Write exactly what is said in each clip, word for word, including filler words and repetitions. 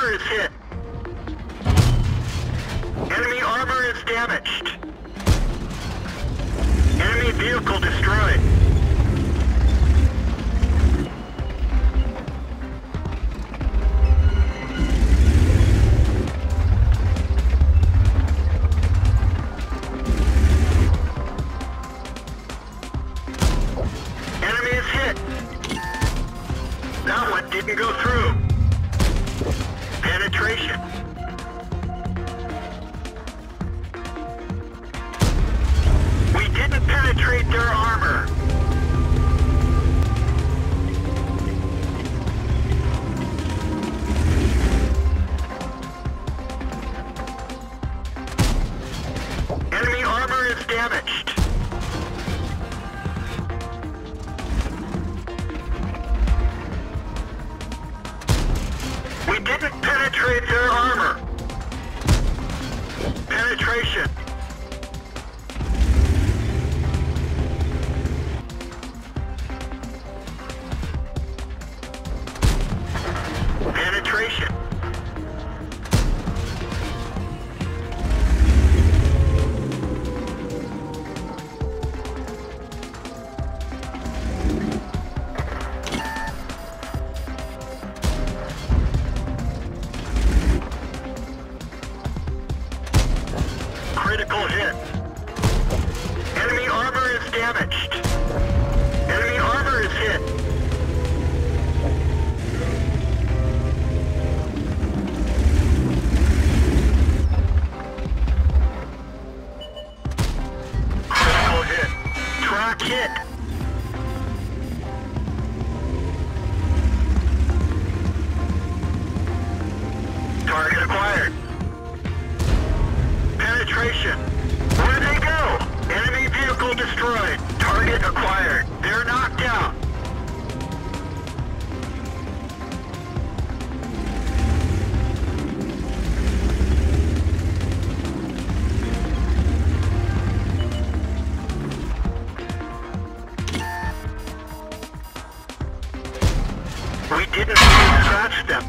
armor is hit. Enemy armor is damaged. Enemy vehicle destroyed. Enemy is hit. That one didn't go through. Penetration. We didn't penetrate their armor. Enemy armor is damaged. We didn't penetrate their armor. Penetration. Penetration. Critical hit. Enemy armor is damaged. Enemy armor is hit. Critical hit. Track hit. Target acquired. Penetration. Where'd they go? Enemy vehicle destroyed. Target acquired. They're knocked out. We didn't scratch them.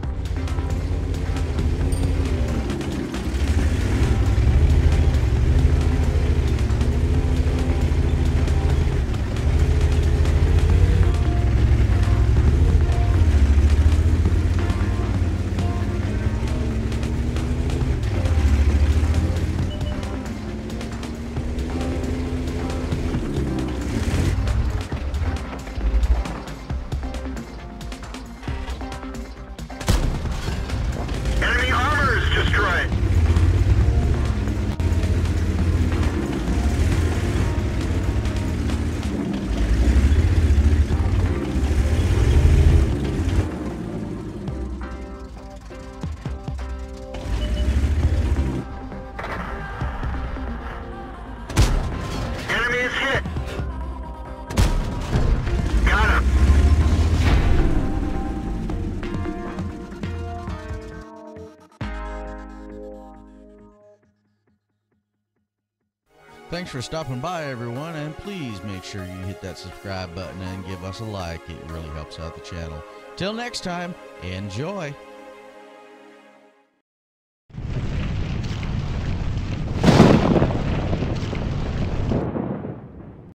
Enemy armor is destroyed. Enemy is hit. Got him. Thanks for stopping by, everyone, and please make sure you hit that subscribe button and give us a like. It really helps out the channel. Till next time, enjoy!